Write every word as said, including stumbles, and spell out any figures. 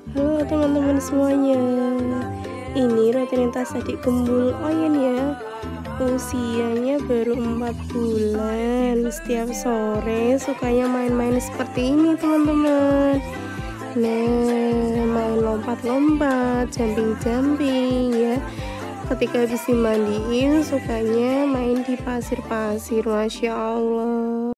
Halo teman-teman semuanya. Ini rutinitas adik Gembul Oyen ya. Usianya baru empat bulan. Setiap sore sukanya main-main seperti ini teman-teman. Nah, main lompat-lompat, jumping-jumping ya. Ketika habis dimandiin sukanya main di pasir-pasir, Masya Allah.